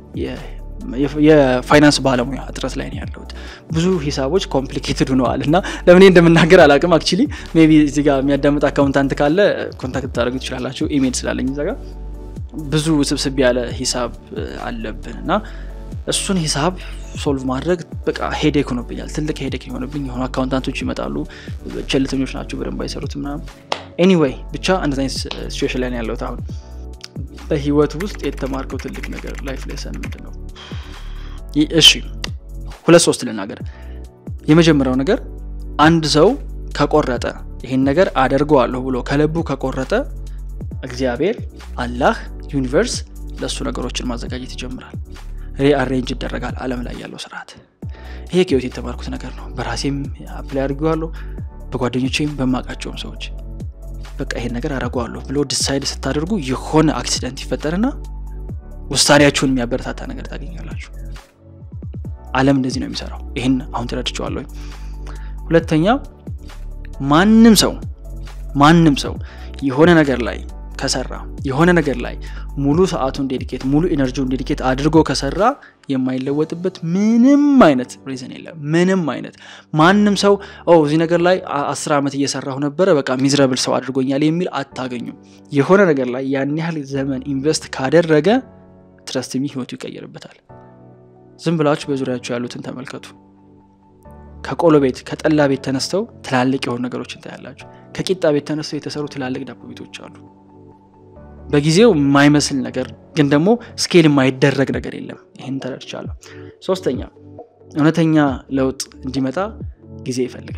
የፋይናንስ ባለሙያ እጥረት ላይ ነው ያለሁት ብዙ ሂሳቦች ኮምፕሊኬትድ ሆነዋልና ለምን እንደምናገር አላቅም አክቹሊ ሜቢ እዚህ ጋር የሚያዳምጥ አካውንታንት ካለ ኮንታክት ታደርጉ ትችላላችሁ ኢሜል ስላለኝ እዛ ጋር ብዙ ስብስብ ያለ ሂሳብ አለብንና እሱን ሂሳብ ሶልቭ ማድረግ በቃ ሄዴክ ሆኖብኛል ትልቅ ሄዴክ ሆኖብኝ የሆነ አካውንታንቶች ይመጣሉ ቸልተኞች ናቸው በደንብ አይሰሩትም ምናምን ኤኒዌይ ብቻ እንደዚህ ሲቹዌሽን ላይ ያለሁት አሁን በህይወት ውስጥ የተማርከው ትልቅ ነገር ላይፍ ሌሰን ምንድነው እሺ 2-3 ልናገር የመጀመሪያው ነገር አንድ ሰው ከቆረጠ ይሄን ነገር አደርገዋለሁ ብሎ ከለቡ ከቆረጠ እግዚአብሔር አላህ ዩኒቨርስ ለሱ ነገሮችን ማዘጋጀት ይጀምራል ሪአሬንጅ ይደረጋል ዓለም ላይ ያለው ስርዓት ይሄ ከህይወት የተማርኩት ነገር ነው በራሴም አፕላይ አድርጌዋለሁ በጓደኞቼም በማቃቸውም ሰዎች በቃ ይሄን ነገር አደርገዋለሁ ብሎ ዲሳይድ ስታደርጉ የሆነ አክሲደንት ይፈጠርና ውሳኔያችሁን የሚያበረታታ ነገር ታገኛላችሁ ዓለም እንደዚህ ነው የሚሰራው ይሄን አሁን ተረድቻለሁ ሁለተኛ ማንንም ሰው የሆነ ነገር ላይ ከሰራ የሆነ ነገር ላይ ሙሉ ሰዓቱን ዴዲኬት ሙሉ ኢነርጂውን ዴዲኬት አድርጎ ከሰራ የማይለወጥበት ምንም አይነት ሪዝን የለም ምንም አይነት ማንንም ሰው እዚህ ነገር ላይ 10 አመት እየሰራሁ ነበር በቃ ሚዝራብል ሰው አድርጎኛል የሚል አታገኙም የሆነ ነገር ላይ ያን ያህል ዘመን ኢንቨስት ካደረገ ትረስት ሚ ህይወቱ ይቀየርበታል ዝም ብላችሁ በዙሪያችሁ ያሉትን ተመልከቱ ከቆሎ ቤት ከጠላ ቤት ተነስተው ትላልቅ የሆኑ ነገሮችን ታያላችሁ ከቂጣ ቤት ተነስተው የተሰሩ ትላልቅ ዳቦ ቤቶች አሉ በጊዜው የማይመስል ነገር ግን ደግሞ ስኬል የማይደረግ ነገር የለም ይሄን ተረድቻለሁ ሶስተኛ እውነተኛ ለውጥ እንዲመጣ ጊዜ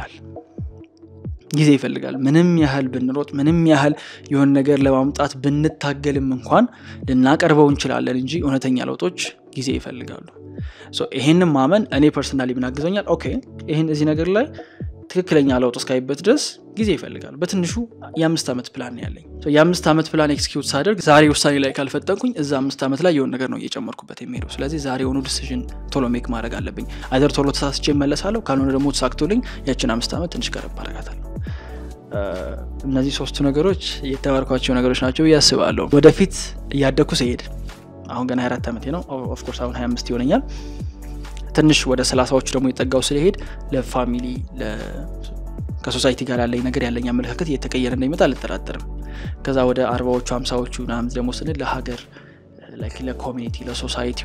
ይፈልጋል ምንም ያህል ብንሮጥ ምንም ያህል የሆነ ነገር ለማምጣት ብንታገልም እንኳን ልናቀርበው እንችላለን እንጂ እውነተኛ ለውጦች ጊዜ ይፈልጋሉ ሶ ይሄንን ማመን እኔ ፐርሰናሊ ብናግዘኛል ኦኬ ይሄን እዚህ ነገር ላይ ትክክለኛ ለውጥ እስካይበት ድረስ ጊዜ ይፈልጋል በትንሹ የ5 አመት ፕላን ያለኝ የ5 አመት ፕላን ኤክስኪዩት ሳደርግ ዛሬ ውሳኔ ላይ ካልፈጠንኩኝ እዛ 5 አመት ላይ የሆነ ነገር ነው እየጨመርኩበት የሚሄደው ስለዚህ ዛሬ ሆኖ ዲሲዥን ቶሎ ሜክ ማድረግ አለብኝ አይደር ቶሎ ተሳስቼ መለሳለሁ ካልሆነ ደግሞ ተሳክቶልኝ ያችን 5 አመት ትንሽ ቀረብ አደርጋታለሁ እነዚህ ሶስቱ ነገሮች የተማርኳቸው ነገሮች ናቸው ያስባለሁ ወደፊት ያደኩ ሲሄድ አሁን ገና 24 አመቴ ነው ኦፍ ኮርስ አሁን 25 ይሆነኛል ትንሽ ወደ 30ዎቹ ደግሞ ይጠጋው ስለሄድ ለፋሚሊ ከሶሳይቲ ጋር ያለኝ ነገር ያለኝ አመለካከት እየተቀየረ እንደሚመጣ አልተጠራጠርም ከዛ ወደ 40ዎቹ 50ዎቹ ናም ደግሞ ስንል ለሀገር ላይክ ለኮሚኒቲ ለሶሳይቲው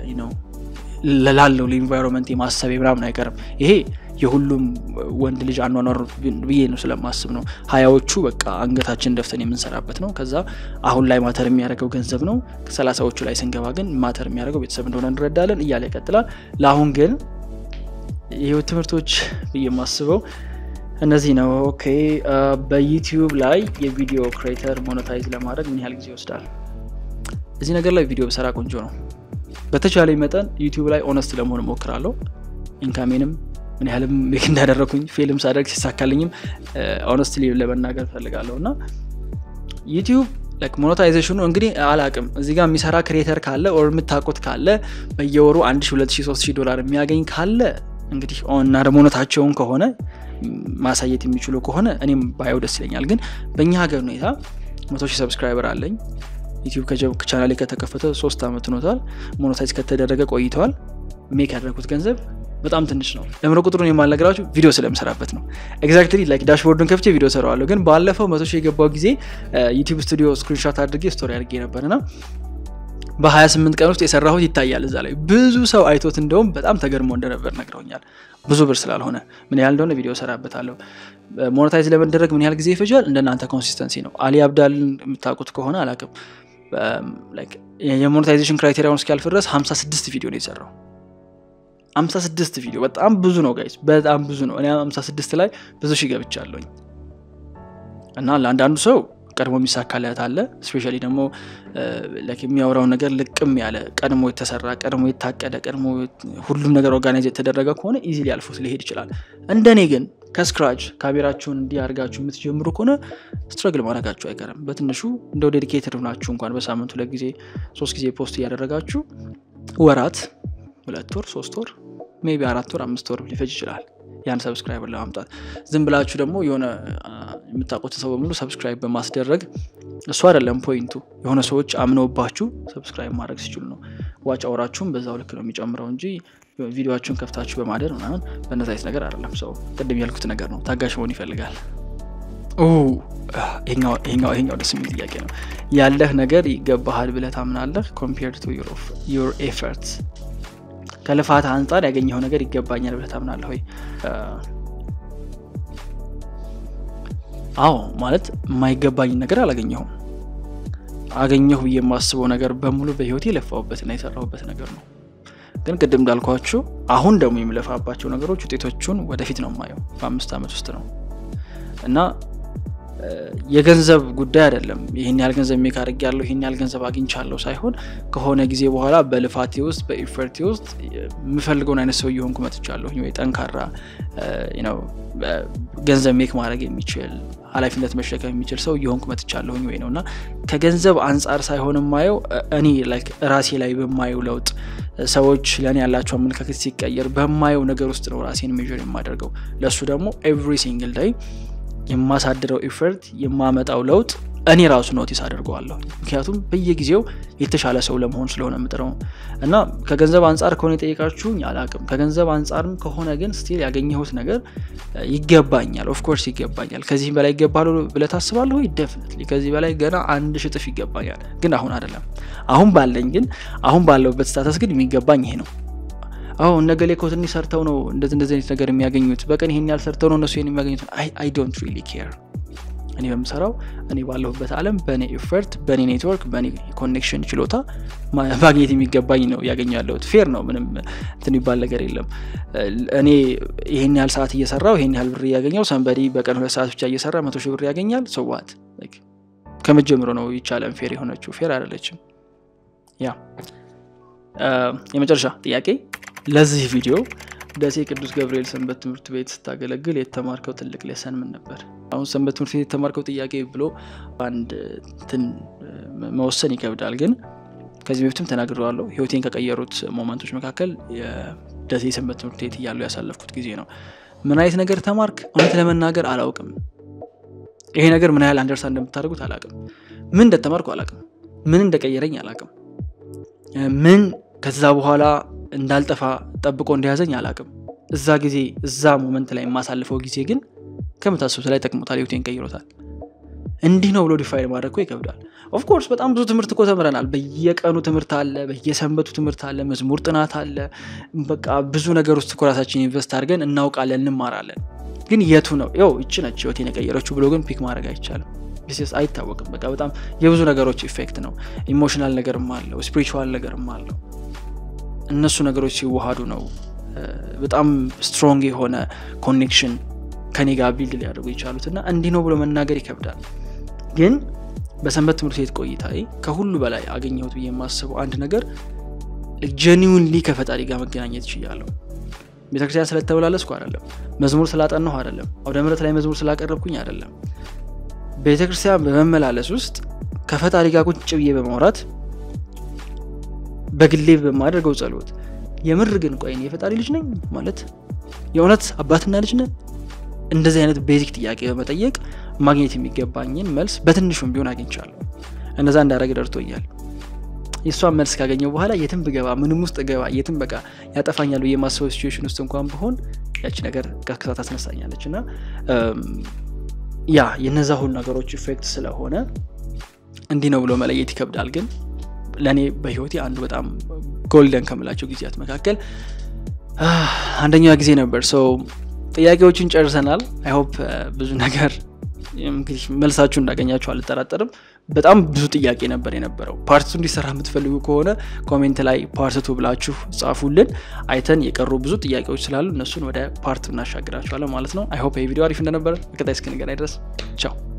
ለላለው ለኢንቫይሮንመንት የማሰብ ምናምን አይቀርም ይሄ የሁሉም ወንድ ልጅ አኗኗር ብዬ ነው ስለማስብ ነው 20ዎቹ በቃ አንገታችን ደፍተን የምንሰራበት ነው ከዛ አሁን ላይ ማተር የሚያደርገው ገንዘብ ነው 30ዎቹ ላይ ስንገባ ግን ማተር የሚያደርገው ቤተሰብ እንደሆነ እንረዳለን እያለ ይቀጥላል ለአሁን ግን የህይወት ትምህርቶች ብዬ ማስበው እነዚህ ነው ኦኬ በዩቲዩብ ላይ የቪዲዮ ክሬተር ሞኔታይዝ ለማድረግ ምን ያህል ጊዜ ይወስዳል እዚህ ነገር ላይ ቪዲዮ በሰራ ቆንጆ ነው በተቻለኝ መጠን ዩቲዩብ ላይ ኦነስት ለመሆን ሞክራለሁ ኢንካሜንም ምን ያህልም ሜክ እንዳደረኩኝ ፊልም ሳደርግ ሲሳካልኝም ኦነስትሊ ለመናገር ፈልጋለሁና ዩቲዩብ ላይክ ሞኔታይዜሽኑ እንግዲህ አላቅም እዚህ ጋር የሚሰራ ክሬተር ካለ ኦር የምታቆት ካለ በየወሩ 1000 2000 3000 ዶላር የሚያገኝ ካለ እንግዲህ ኦንና ደሞነታቸውን ከሆነ ማሳየት የሚችሉ ከሆነ እኔም ባየው ደስ ይለኛል ግን በእኛ ሀገር ሁኔታ 100,000 ሰብስክራይበር አለኝ ዩቲዩብ ቻናሌ ከተከፈተ 3 አመት ሆኖታል ሞኔታይዝ ከተደረገ ቆይቷል ሜክ ያደረኩት ገንዘብ በጣም ትንሽ ነው ለምን ቁጥሩን የማልነግራችሁ ቪዲዮ ስለምሰራበት ነው ኤግዛክትሊ ላይክ ዳሽቦርዱን ከፍቼ ቪዲዮ ሰራዋለሁ ግን ባለፈው 100,000 የገባው ጊዜ ዩቲዩብ ስቱዲዮ ስክሪንሾት አድርጌ ስቶሪ አድርጌ ነበርና በ28 ቀን ውስጥ የሰራሁት ይታያል እዛ ላይ ብዙ ሰው አይቶት እንደውም በጣም ተገርሞ እንደነበር ነግረውኛል ብዙ ብር ስላልሆነ ምን ያህል እንደሆነ ቪዲዮ ሰራበታለሁ ሞኔታይዝ ለመደረግ ምን ያህል ጊዜ ይፈጃል እንደናንተ ኮንሲስተንሲ ነው አሊ አብዳልን የምታውቁት ከሆነ አላቅም ላይክ የሞኔታይዜሽን ክራይቴሪያውን እስኪያልፍ ድረስ 56 ቪዲዮ ነው የሰራው 56 ቪዲዮ በጣም ብዙ ነው ጋይስ በጣም ብዙ ነው እኔ 56 ላይ ብዙ ሺህ ገብቻለሁኝ እና ለአንዳንዱ ሰው ቀድሞ የሚሳካለት አለ ስፔሻሊ ደግሞ ላይክ የሚያወራው ነገር ልቅም ያለ ቀድሞ የተሰራ ቀድሞ የታቀደ ቀድሞ ሁሉም ነገር ኦርጋናይዝ የተደረገ ከሆነ ኢዚሊ አልፎት ሊሄድ ይችላል እንደኔ ግን ከስክራች ካሜራችሁን እንዲያርጋችሁ የምትጀምሩ ከሆነ ስትራግል ማድረጋችሁ አይቀርም በትንሹ እንደው ዴዲኬትድ ሆናችሁ እንኳን በሳምንቱ ለጊዜ 3 ጊዜ ፖስት ያደረጋችሁ ወራት 2 ወር 3 ወር ሜቢ 4 ወር 5 ወር ሊፈጅ ይችላል ያን ሰብስክራይበር ለማምጣት ዝም ብላችሁ ደግሞ የሆነ የምታቆት ሰው በሙሉ ሰብስክራይብ በማስደረግ እሱ አይደለም ፖይንቱ የሆነ ሰዎች አምነውባችሁ ሰብስክራይብ ማድረግ ሲችሉ ነው ዋች አወራችሁም በዛው ልክ ነው የሚጨምረው እንጂ ቪዲዮአችሁን ከፍታችሁ በማደር ምናምን በእነዛይስ ነገር አይደለም ሰው ቅድም ያልኩት ነገር ነው ታጋሽ መሆን ይፈልጋል ይሄኛው ደስ የሚል ጥያቄ ነው ያለህ ነገር ይገባሃል ብለህ ታምናለህ compared to your efforts ከልፋት አንፃር ያገኘው ነገር ይገባኛል ብለህ ታምናለህ ወይ አዎ ማለት የማይገባኝ ነገር አላገኘሁም አገኘሁ የማስበው ነገር በሙሉ በህይወቴ ለፋውበትና የሰራሁበት ነገር ነው ግን ቅድም እንዳልኳችሁ አሁን ደግሞ የሚለፋባቸው ነገሮች ውጤቶቹን ወደፊት ነው ማየው በ5 አመት ውስጥ ነው እና የገንዘብ ጉዳይ አይደለም ይሄን ያህል ገንዘብ ሜክ አድርጌያለሁ ይሄን ያህል ገንዘብ አግኝቻለሁ ሳይሆን ከሆነ ጊዜ በኋላ በልፋቴ ውስጥ በኢፈርቴ ውስጥ የምፈልገውን አይነት ሰው ይሆንኩ መጥቻለሁ ወይ ጠንካራ ገንዘብ ሜክ ማድረግ የሚችል ኃላፊነት መሸከም የሚችል ሰው ይሆንኩ መጥቻለሁ ወይ ነውና ከገንዘብ አንፃር ሳይሆን ማየው እኔ ላይክ ራሴ ላይ በማየው ለውጥ ሰዎች ለኔ ያላቸው አመለካከት ሲቀየር በማየው ነገር ውስጥ ነው ራሴን ሜጀር የማደርገው ለሱ ደግሞ ኤቭሪ ሲንግል ዴይ የማሳድረው ኢፈርት የማመጣው ለውጥ እኔ ራሱ ኖቲስ አደርገዋለሁ ምክንያቱም በየጊዜው የተሻለ ሰው ለመሆን ስለሆነ ምጥረው እና ከገንዘብ አንፃር ከሆነ ጠይቃችሁኝ አላቅም ከገንዘብ አንፃርም ከሆነ ግን ስቲል ያገኘሁት ነገር ይገባኛል ኦፍ ኮርስ ይገባኛል ከዚህ በላይ ይገባሉ ብለ ታስባለህ ወይ ዴፊኒትሊ ከዚህ በላይ ገና 1000 እጥፍ ይገባኛል ግን አሁን አይደለም አሁን ባለኝ ግን አሁን ባለውበት ስታተስ ግን የሚገባኝ ይሄ ነው ነገሌ ኮትኒ ሰርተው ነው እንደዚህ አይነት ነገር የሚያገኙት በቀን ይሄን ያህል ሰርተው ነው እነሱ የሚያገኙት I don't really care እኔ በመሰራው እኔ ባለሁበት ዓለም በኔ ኢፈርት በኔ ኔትወርክ በኔ ኮኔክሽን ችሎታ ማግኘት የሚገባኝ ነው ያገኛለሁ ፌር ነው ምንም እንትን ይባል ነገር የለም እኔ ይሄን ያህል ሰዓት እየሰራው ይሄን ያህል ብር ያገኛው somebody በቀን 2 ሰዓት ብቻ እየሰራ 100,000 ብር ያገኛል so what like ከመጀመሩ ነው ይቻላል ፌር የሆነችው ፌር አይደለችም ያ የመጨረሻ ጥያቄ ለዚህ ቪዲዮ ደሴ ቅዱስ ገብርኤል ሰንበት ትምህርት ቤት ስታገለግል የተማርከው ትልቅ ሌሰን ምን ነበር? አሁን ሰንበት ትምህርት ቤት የተማርከው ጥያቄ ብሎ አንድ መወሰን ይከብዳል ግን ከዚህ በፊትም ተናግሬዋለሁ ህይወቴን ከቀየሩት ሞመንቶች መካከል የደሴ ሰንበት ትምህርት ቤት ያለው ያሳለፍኩት ጊዜ ነው። ምን አይነት ነገር ተማርክ? እውነት ለመናገር አላውቅም። ይሄ ነገር ምን ያህል አንደርስታንድ እንደምታደርጉት አላውቅም። ምን እንደተማርኩ አላውቅም። ምን እንደቀየረኝ አላውቅም። ምን ከዛ በኋላ እንዳልጠፋ ጠብቆ እንደያዘኝ አላውቅም። እዛ ጊዜ እዛ ሞመንት ላይ ማሳልፈው ጊዜ ግን ከመታሰቡት ላይ ተቀምጧል ህይወቴን ቀይሮታል። እንዲህ ነው ብሎ ዲፋይን ማድረግ ይከብዳል። ኦፍ ኮርስ በጣም ብዙ ትምህርት እኮ ተምረናል። በየቀኑ ትምህርት አለ፣ በየሰንበቱ ትምህርት አለ፣ መዝሙር ጥናት አለ። በቃ ብዙ ነገር ውስጥ ኮራሳችን ኢንቨስት አድርገን እናውቃለን፣ እንማራለን። ግን የቱ ነው እቺ ነች ህይወቴን የቀየረችው ብሎ ግን ፒክ ማድረግ አይቻልም። ቢሲስ አይታወቅም። በቃ በጣም የብዙ ነገሮች ኢፌክት ነው። ኢሞሽናል ነገርም አለው፣ ስፒሪቹዋል ነገርም አለው። እነሱ ነገሮች ሲዋሃዱ ነው በጣም ስትሮንግ የሆነ ኮኔክሽን ከኔ ጋር ቢልድ ሊያደርጉ ይቻሉትና እንዲህ ነው ብሎ መናገር ይከብዳል። ግን በሰንበት ትምህርት ቤት ቆይታዬ ከሁሉ በላይ አገኘሁት ብዬ የማስበው አንድ ነገር ጀኒውንሊ ከፈጣሪ ጋር መገናኘት ይችላል። ቤተክርስቲያን ስለተበላለስኩ አይደለም፣ መዝሙር ስላጠናሁ አይደለም፣ አውደ ምሕረት ላይ መዝሙር ስላቀረብኩኝ አይደለም። ቤተክርስቲያን በመመላለስ ውስጥ ከፈጣሪ ጋር ቁጭ ብዬ በማውራት በግሌ በማድረገው ጸሎት የምር ግን ቆይኔ የፈጣሪ ልጅ ነኝ ማለት የእውነት አባትና ልጅ ነኝ እንደዚህ አይነት ቤዚክ ጥያቄ በመጠየቅ ማግኘት የሚገባኝን መልስ በትንሹም ቢሆን አግኝቻለሁ። እንደዛ እንዳረግ ደርቶኛል። የሷን መልስ ካገኘው በኋላ የትም ብገባ ምንም ውስጥ ገባ የትም በቃ ያጠፋኛል ብዬ ማስበው ሲቹዌሽን ውስጥ እንኳን ቢሆን ያቺ ነገር ከከታ ታስነሳኛለችና የነዛ ሁሉ ነገሮች ኢፌክት ስለሆነ እንዲህ ነው ብሎ መለየት ይከብዳል። ግን ለኔ በህይወቴ አንዱ በጣም ጎልደን ከመላቸው ጊዜያት መካከል አንደኛው ጊዜ ነበር። ጥያቄዎችን ጨርሰናል። አይ ሆፕ ብዙ ነገር እንግዲህ መልሳችሁ እንዳገኛችሁ አልጠራጠርም። በጣም ብዙ ጥያቄ ነበር የነበረው። ፓርት 2 እንዲሰራ የምትፈልጉ ከሆነ ኮሜንት ላይ ፓርት 2 ብላችሁ ጻፉልን። አይተን የቀሩ ብዙ ጥያቄዎች ስላሉ እነሱን ወደ ፓርት እናሻግራችኋለን ማለት ነው። አይ ሆፕ ይሄ ቪዲዮ አሪፍ እንደነበር በቀጣይ እስክንገናኝ ድረስ ቻው።